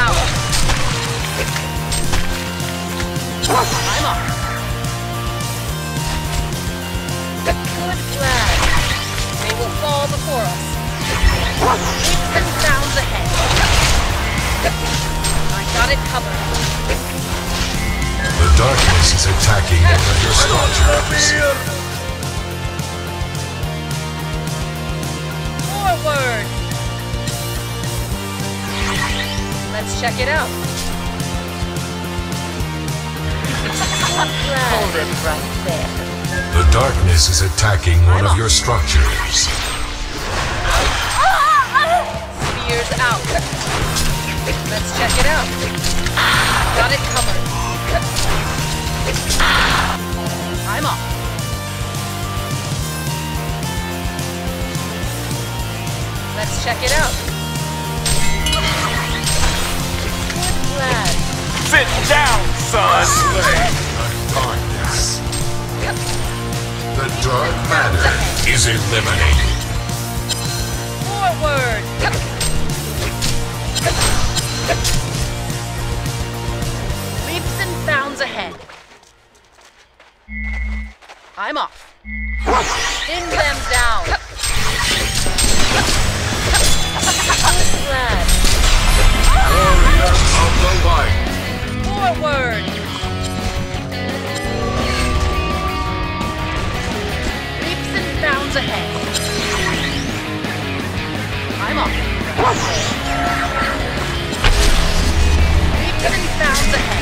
out. I'm off. Good lad. They will fall before us. Leaps and bounds ahead. I got it covered. The darkness is attacking one of your structures. Forward. Let's check it out. Hold it right there. The darkness is attacking one of your structures. Spears out. Let's check it out. Got it covered. I'm off. Let's check it out. Good lad. Sit down, son! Slay the darkness. The dark matter is eliminated. Forward. Leaps and bounds ahead. I'm off. Pin them down. Good lad. Warrior of the light. Forward. Leaps and bounds ahead. I'm off. Leaps and bounds ahead.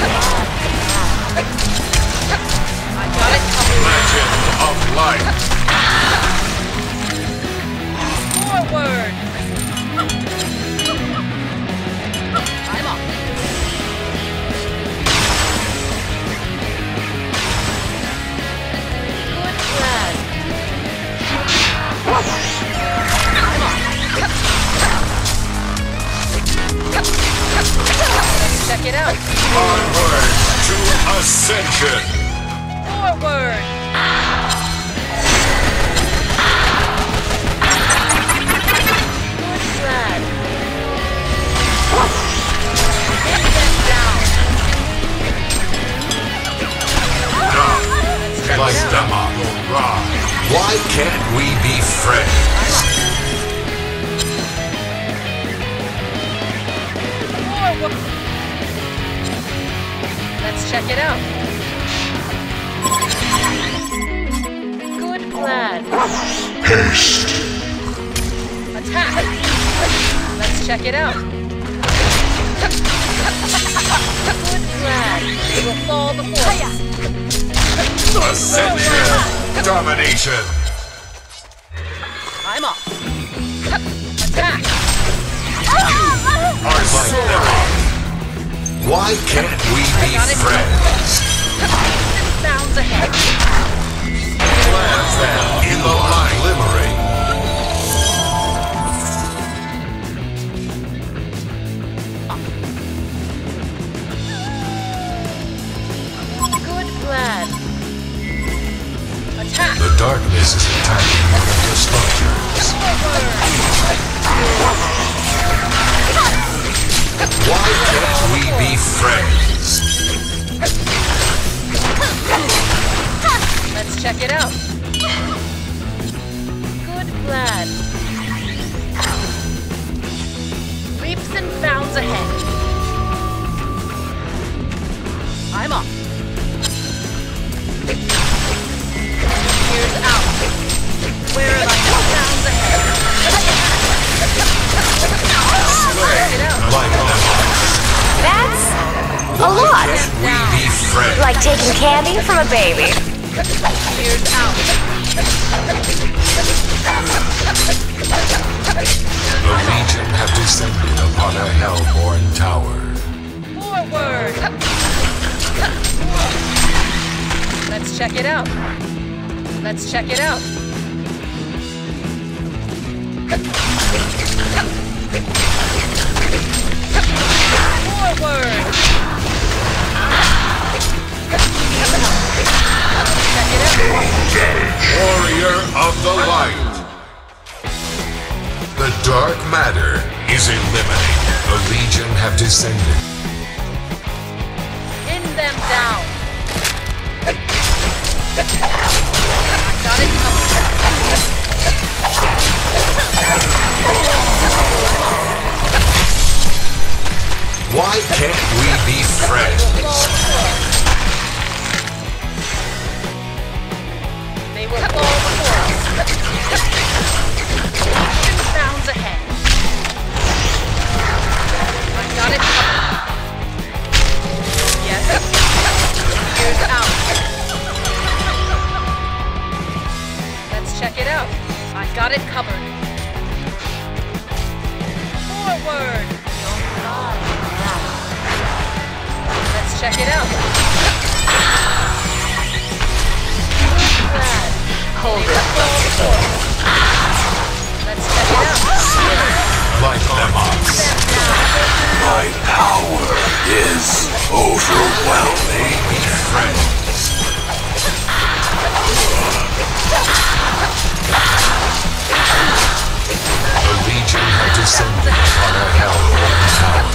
I got it covered. Legend of light. Forward. I'm off. Good lad. I'm off. Let's check it out. Onward to ascension. Forward. Good lad. Hit them down. Let's check Light it out. them up. Why can't we be friends? Forward. Let's check it out. Good lad. Haste. Attack. Let's check it out. Good lad. They will fall before us. Ascension. Domination. I'm off. Attack. Are soaring. Why can't we be got it. friends? Sounds ahead. Plans them in the light. Glimmering. Good lad. Attack. The darkness is attacking one of your structures. Why can't we be friends? Let's check it out. Good lad. Leaps and bounds ahead. I'm off. Spears out. Where are my bounds ahead? Check it out. Light them up. That's a Why lot. can't we be friends? Like taking candy from a baby. Spears out. The Legion have descended upon a hellborn tower. Forward. Let's check it out. Let's check it out. Forward. Check it out. Warrior of the light. The dark matter is eliminated. A legion have descended. Pin them down. Got it covered. Why can't we be friends? They will fall before us. Legions bounds ahead. I got it covered. Yes. Here's out. Let's check it out. I got it covered. Forward. Let's check it out. Hold it. Let's check it out. Light them up. My power is overwhelming. Be friends. A legion have descended upon a hellborn tower.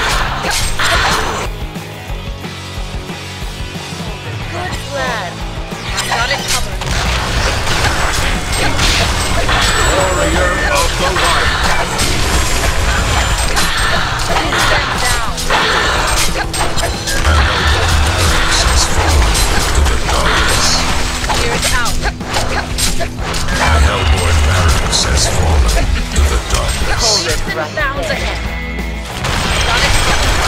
Good lad. Got it covered. Warrior of the light. Pin them down. A hellborn barracks has fallen to the darkness. Here's out. A hellborn barracks has fallen to the darkness. Leaps and bounds ahead. Got it covered.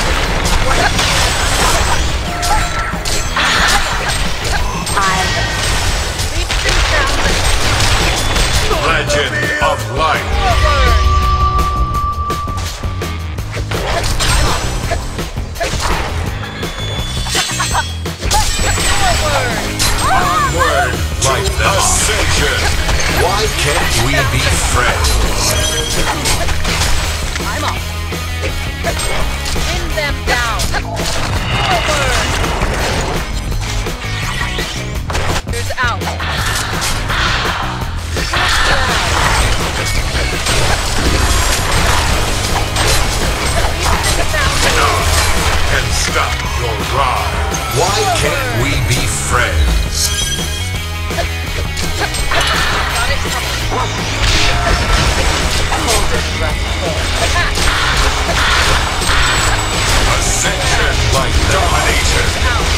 Leaps and bounds ahead. Legend of light. Forward. Forward. Onward, like ascension. Why can't we be friends? I'm up. Pin them down. Forward. Here's out. Can stop your ride. Why can't we be friends? Got it covered. Ascension like domination.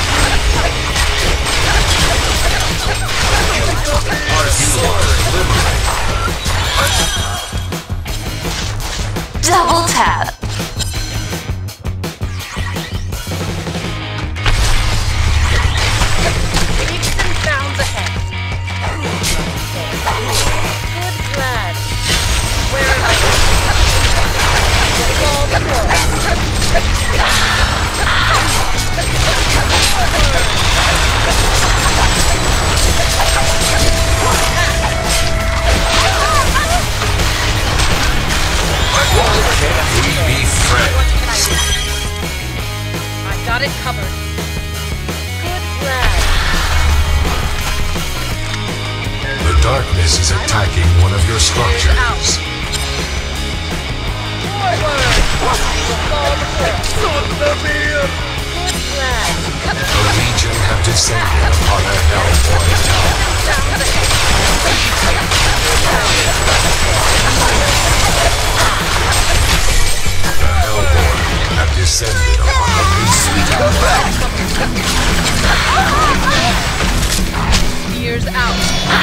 Our soul liberated. Double tap. Leaps and bounds ahead. Good lad. Where am I? Fall before us. Why can't we be friends? I got it covered. Good lad. The darkness is attacking one of your structures. Forward. We will fall before us. Good lad. A legion have descended upon a hellborn tower. Bounds ahead. The hellborn have descended upon a legion. Ears out.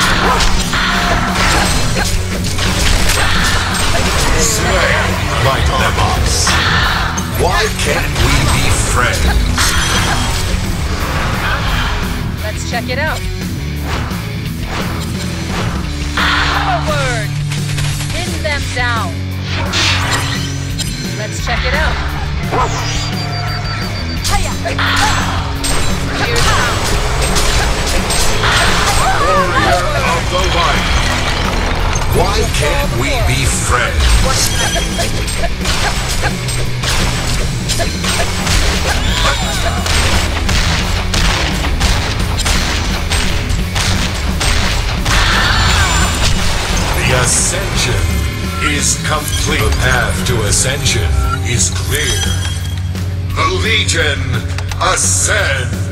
Slay like Lemos. Why can't we be friends? Let's check it out. Forward. Pin them down. Let's check it out. Here's out. Warrior of the light. Why can't we be friends? The ascension is complete. The path to ascension is clear. The Legion ascend!